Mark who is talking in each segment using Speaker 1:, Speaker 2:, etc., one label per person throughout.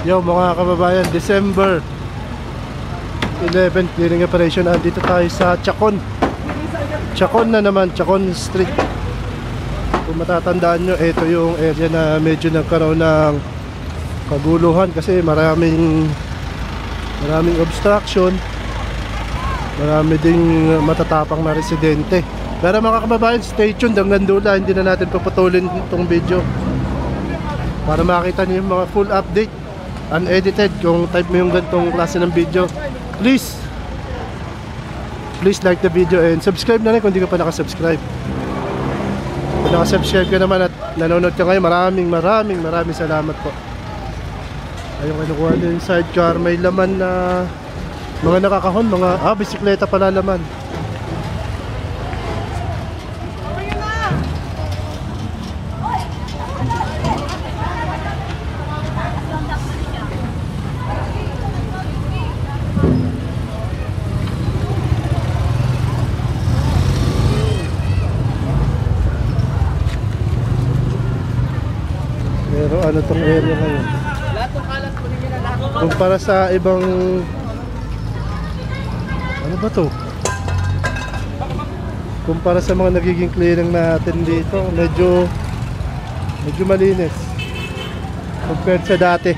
Speaker 1: Yo mga kababayan, December 11 clearing operation. Dito tayo sa Chacon. Chacon na naman, Chacon Street. Kung matatandaan nyo, ito yung area na medyo nagkaroon ng kaguluhan kasi maraming obstruction. Marami ding matatapang na residente. Pero mga kababayan, stay tuned hanggang dulo. Hindi na natin paputulin itong video para makita nyo yung mga full update, unedited. Kung type mo yung ganitong klase ng video, please like the video and subscribe na rin kung hindi ka pa nakasubscribe. Kung nakasubscribe ka naman at nanonood ka ngayon, maraming salamat po. Ayun, kinukuha na yung sidecar. May laman na mga nakakahon, mga bisikleta pala laman. Pero ano tong area ngayon? Kumpara sa ibang, ano ba to? Kumpara sa mga nagiging clearing natin dito, medyo malinis compared sa dati.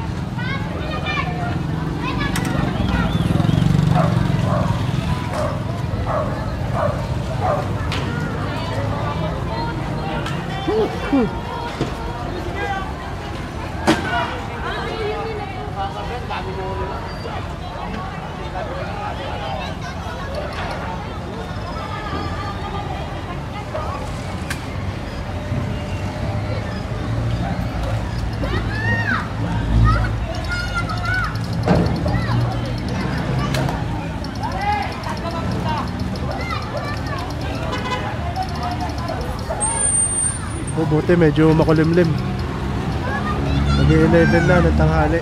Speaker 1: Buti medyo makulimlim. Mag-11 na ng tanghali.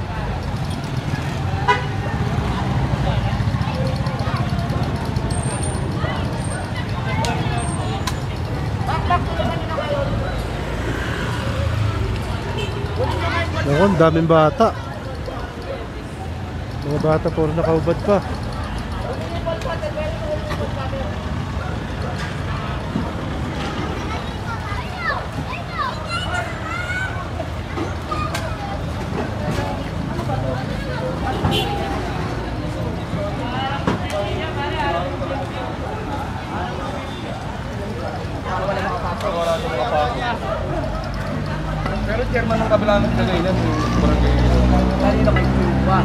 Speaker 1: Naku, daming bata. Mga bata puro nakaubad pa.
Speaker 2: Pero chairman ng kabila ng Cagayan, kanina may tuwa.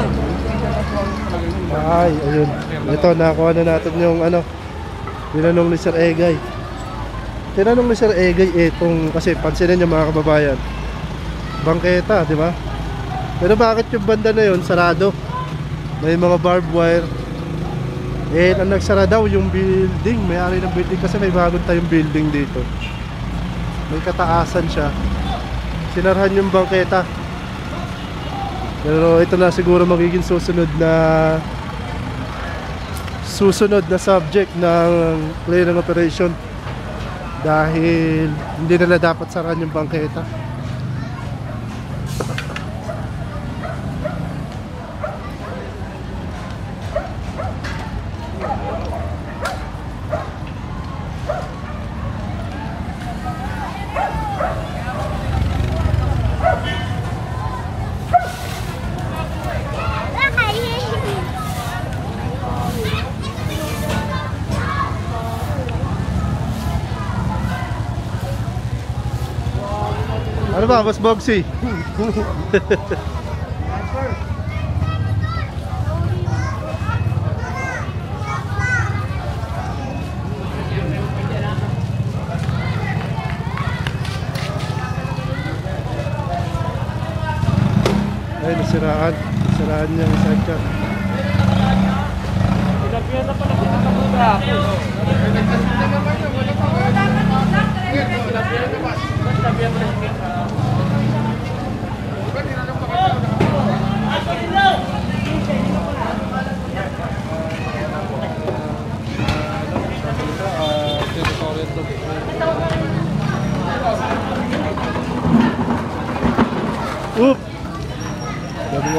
Speaker 1: Ay, ayun. Ito, nakuha na natin yung ano, tinanong ni Sir Egay. Tinanong ni Sir Egay itong, kasi pansinin niyo mga kababayan, bangketa, di ba? Pero bakit yung banda na yun sarado? May mga barbed wire. Ang nagsara daw yung building, may-ari ng building kasi may bagong tayong building dito. May kataasan siya. Sinarhan yung bangketa. Pero ito na siguro magiging susunod na subject ng clearing operation dahil hindi nila dapat sarahan yung bangketa. Ano ba, Boss Bogsy? Ay, nasiraan niya ang sidecar.
Speaker 2: Pinagyan na pala kita na muna ako.
Speaker 1: Oop!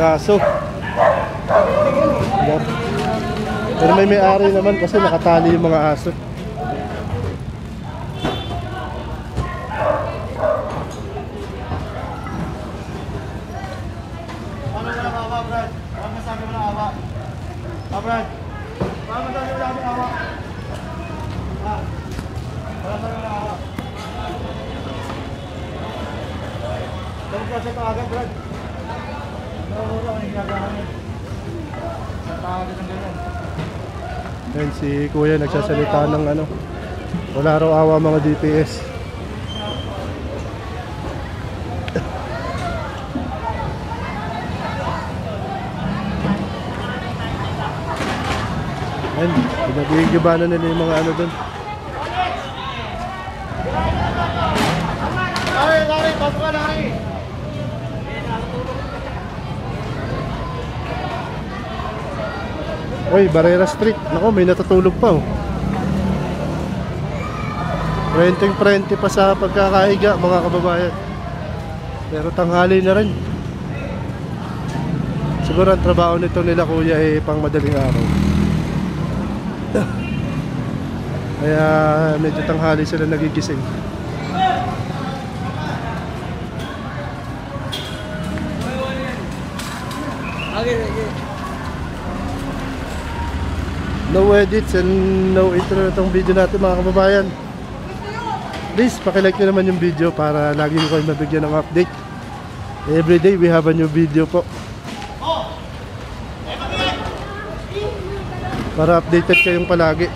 Speaker 1: aso. Pero may-ari naman kasi nakatali yung mga aso.
Speaker 2: Paano mo na awa, Brad? Paano masabi mo na awa? Brad? Paano masabi mo na awa? Paano masabi mo na awa? Huwag ka sa tawagan, Brad. Wala ang ginagawa niya. Sa tawagan ng gano'n.
Speaker 1: Ayan, si Kuya nagsasalita ng ano, wala raw awa mga DPS. Ayan, pinag-iigibanan nila yung mga ano dun.
Speaker 2: Lari, pasok ka, Lari!
Speaker 1: Uy, Barrera Street. Nako, may natutulog pa oh. Prente pa sa pagkakahiga mga kababayan. Pero tanghali na rin. Siguro ang trabaho nito nila kuya ay pang madaling araw. Kaya medyo tanghali sila nagigising. No edits and no intro na itong video natin mga kababayan. Please, pakilike nyo naman yung video para lagi nyo kayo mabigyan ng update. Everyday we have a new video po. Para updated kayong palagi.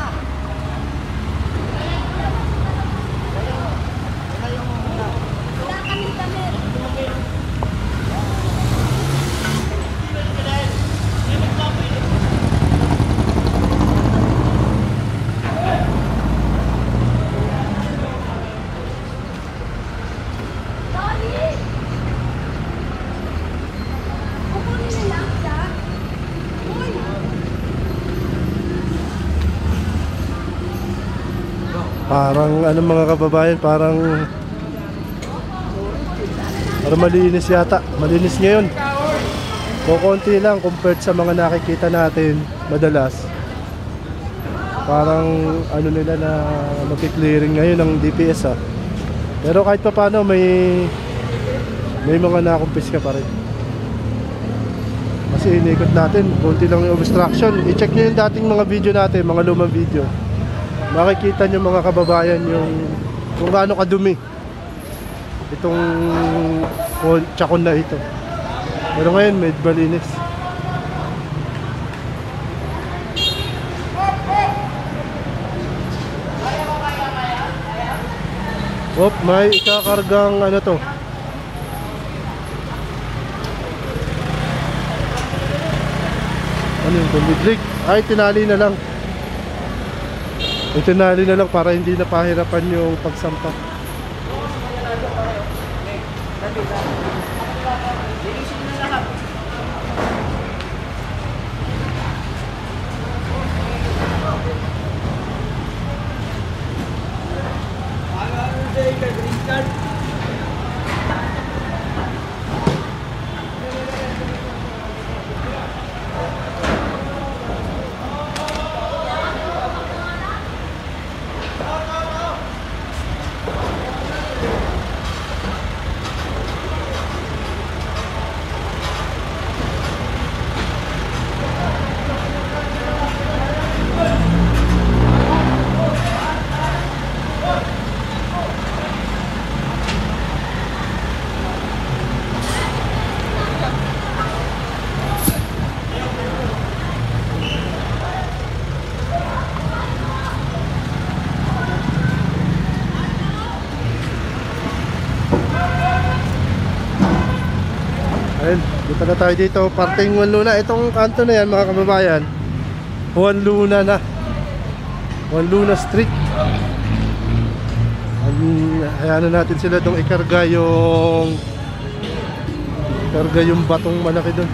Speaker 1: Parang ano mga kababayan, parang malinis yata. Malinis ngayon. Kukunti lang compared sa mga nakikita natin madalas. Parang ano nila na mag-clearing ngayon ng DPS ha. Pero kahit pa paano may mga nakumpiska pa rin. Kasi inikot natin, konti lang yung obstruction. I-check nyo yung dating mga video natin, mga lumang video. Makikita nyo mga kababayan yung kung gaano kadumi itong tsakon na ito. Pero ngayon medyo malinis. Op, may ikakargang ano to. Ano yung tumidlig? Ay, tinali na lang. Itinali na lang para hindi na pahirapan yung pagsampa. Ayun, dito na tayo dito, parting Juan Luna. Itong kanto na yan mga kababayan, Juan Luna na, Juan Luna Street. Hayaan na natin sila itong ikarga yung batong malaki doon.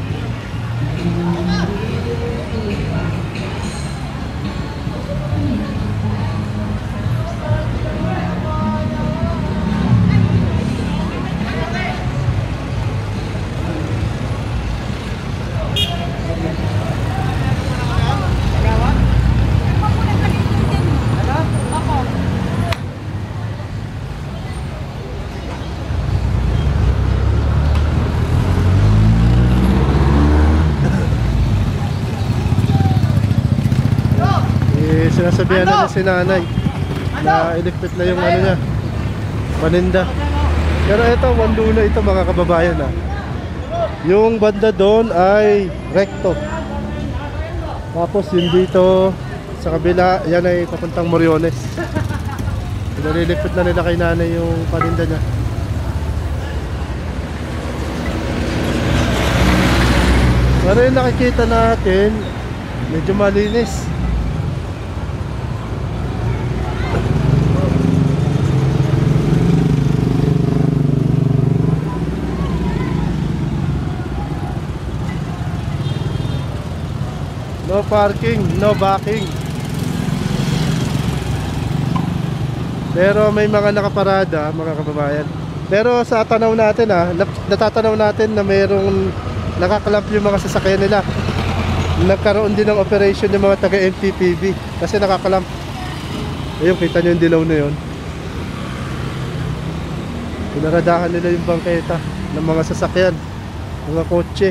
Speaker 1: Sinasabihan na niya si nanay na iligpit na yung ano niya, paninda. Pero ito, Wanluna ito mga kababayan ah. Yung banda doon ay recto. Tapos yung dito sa kabila, yan ay papuntang Moriones. Naliligpit na nila kay nanay yung paninda niya. Pero yung nakikita natin, medyo malinis. No parking, no backing. Pero may mga nakaparada, mga kababayan. Pero sa tanaw natin natatanaw natin na mayroong nakakalap yung mga sasakyan nila. Nagkaroon din ng operation yung mga taga NTPB kasi nakakalamp. Ayun, kita nyo yung dilaw na yun. Pinaradahan nila yung bangketa ng mga sasakyan, mga kotse.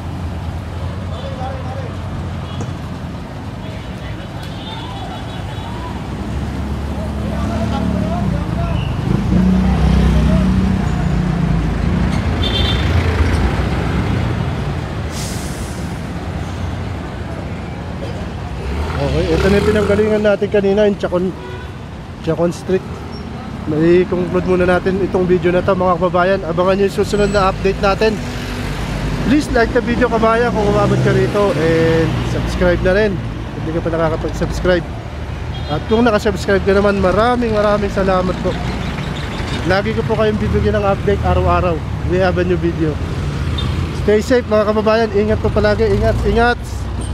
Speaker 1: Okay, ito na yung pinanggalingan natin kanina, yung Chacon Street. May conclude muna natin itong video na to mga kababayan. Abangan nyo yung susunod na update natin. Please like the video kabayan kung umabot ka rito. And subscribe na rin kung hindi ka pa nakakapag-subscribe. At kung nakasubscribe ka naman, maraming salamat po. Lagi ko po kayong bibigyan ng update araw-araw. We have a new video. Stay safe mga kababayan. Ingat po palagi. Ingat.